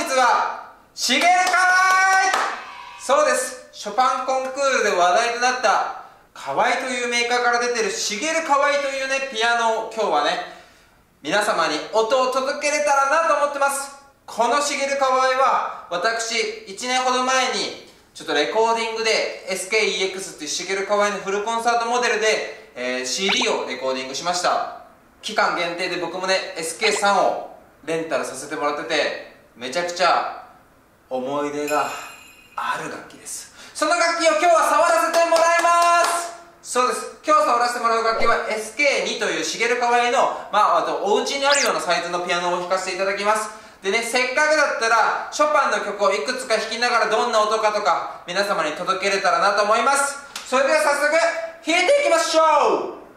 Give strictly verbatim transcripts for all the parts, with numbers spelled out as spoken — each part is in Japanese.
日はシゲルカワイ。そうです、ショパンコンクールで話題となったカワイというメーカーから出てるシゲルカワイというねピアノを今日はね皆様に音を届けれたらなと思ってます。このシゲルカワイは私いちねんほど前にちょっとレコーディングで エスケーイーエックス っていうシゲルカワイのフルコンサートモデルで、えー、シーディー をレコーディングしました。期間限定で僕もね エスケースリー をレンタルさせてもらってて、めちゃくちゃ思い出がある楽器です。その楽器を今日は触らせてもらいます。そうです、今日触らせてもらう楽器は エスケーツー というシゲルカワイの、まあ、あとお家にあるようなサイズのピアノを弾かせていただきます。でね、せっかくだったらショパンの曲をいくつか弾きながらどんな音かとか皆様に届けれたらなと思います。それでは早速弾いていきましょう。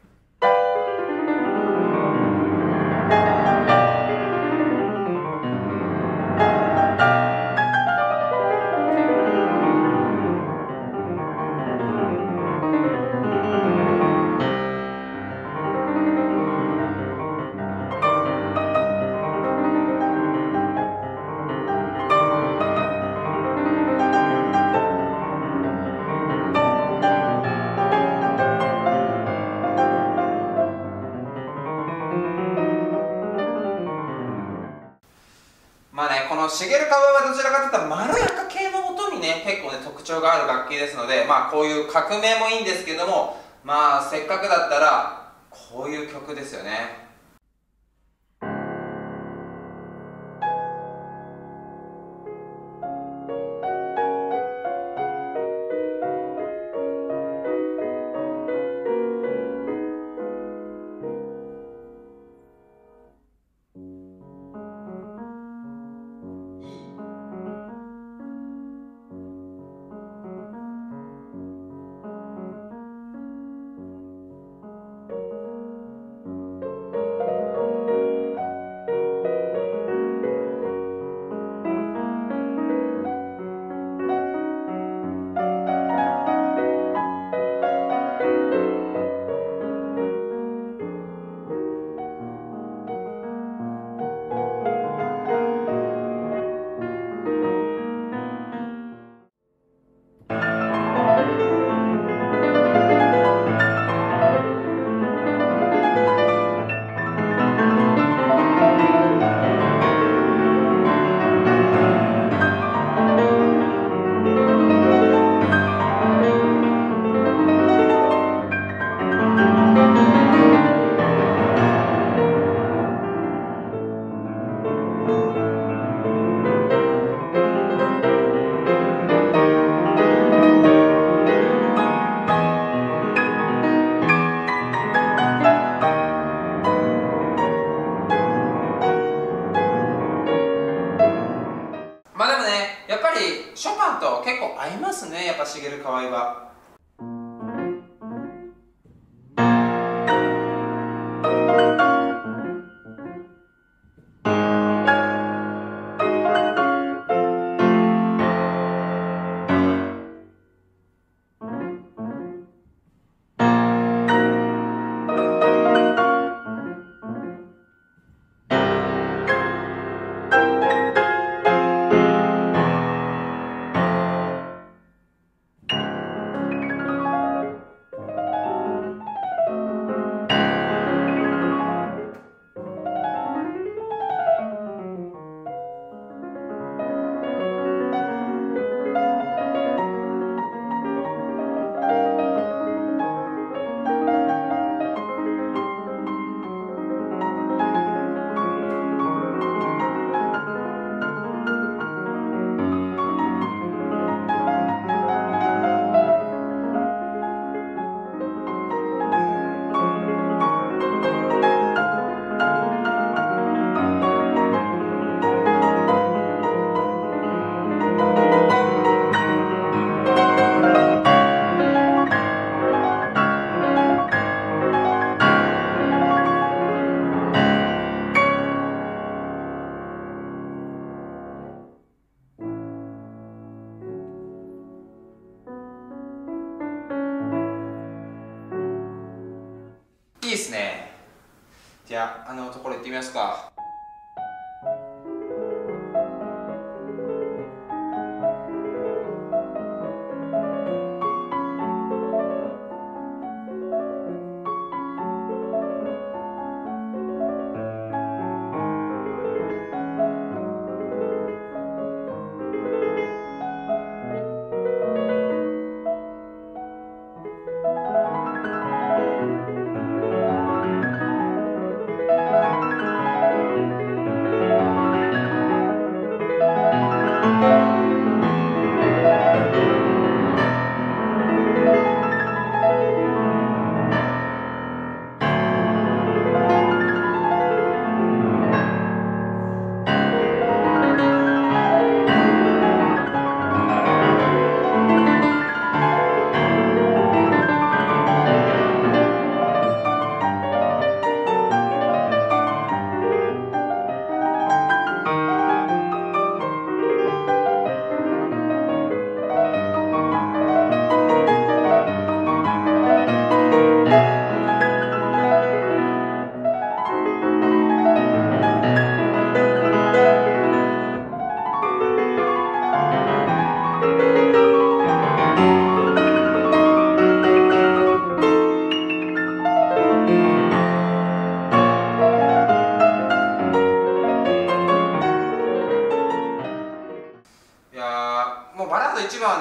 まあね、このシゲルカワイはどちらかというとまろやか系の音にね結構ね特徴がある楽器ですので、まあこういう革命もいいんですけども、まあせっかくだったらこういう曲ですよね。まあでもね、やっぱりショパンと結構合いますね、やっぱシゲルカワイは。いいですね。じゃああのところ行ってみますか。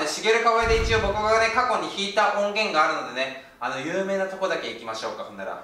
ね、しげるかわいで一応僕がね、過去に弾いた音源があるのでね、あの、有名なとこだけ行きましょうか、ほんなら。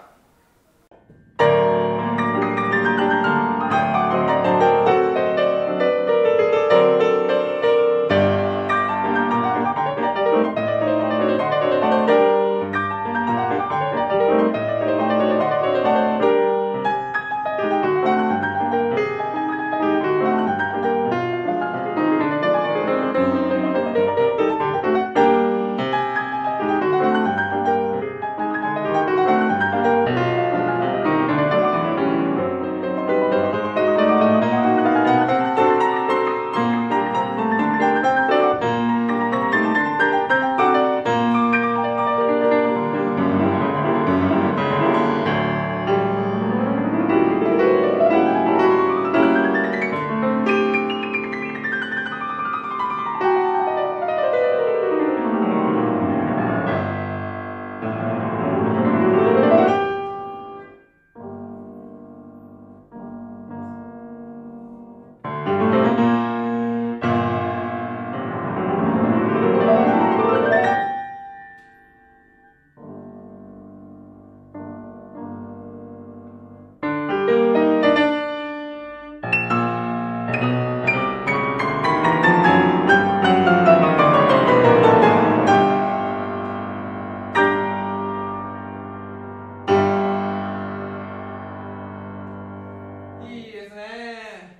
いいですね。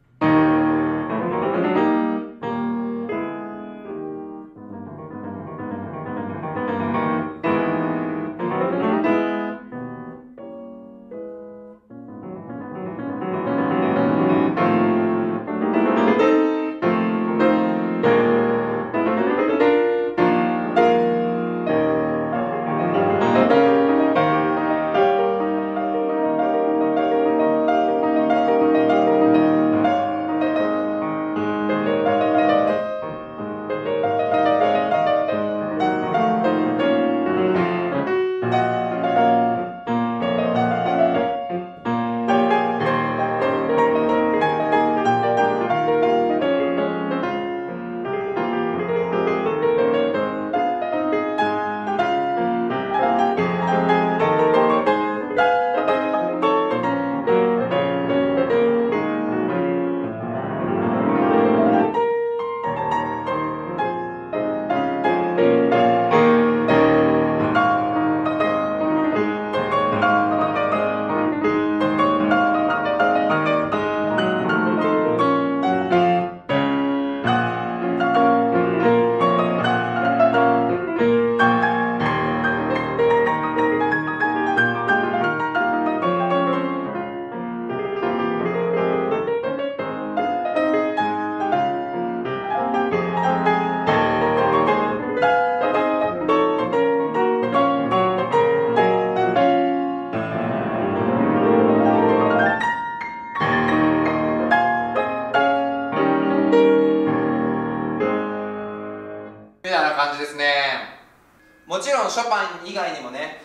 みたいな感じですね。もちろんショパン以外にもね、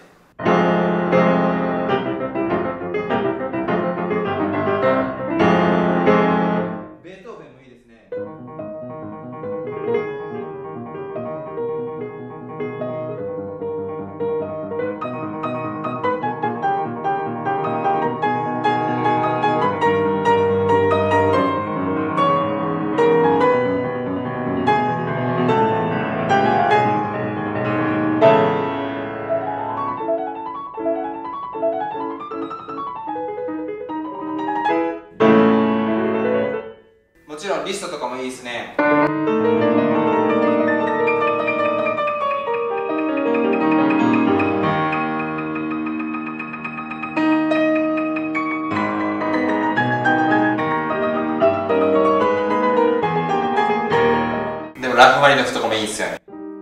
ベートーベンもいいですね。もちろんリストとかもいいですね。でもラフマニノフとかもいいですよね。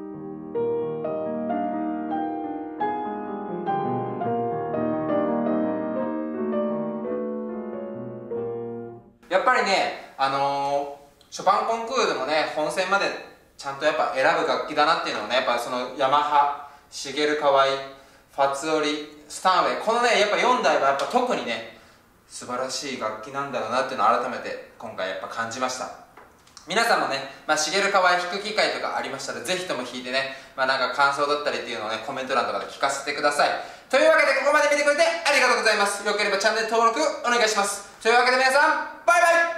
やっぱりね、あのー、ショパンコンクールでもね、本戦までちゃんとやっぱ選ぶ楽器だなっていうのをね、やっぱそのヤマハ、シゲルカワイ、ファツオリ、スタンウェイ、このね、やっぱよんだいはやっぱ特にね、素晴らしい楽器なんだろうなっていうのを改めて今回やっぱ感じました。 皆さんもね、まあ、しげるかわい弾く機会とかありましたら、ぜひとも弾いてね、まあ、なんか感想だったりっていうのをね、コメント欄とかで聞かせてください。というわけで、ここまで見てくれてありがとうございます。よければチャンネル登録お願いします。というわけで皆さん、バイバイ。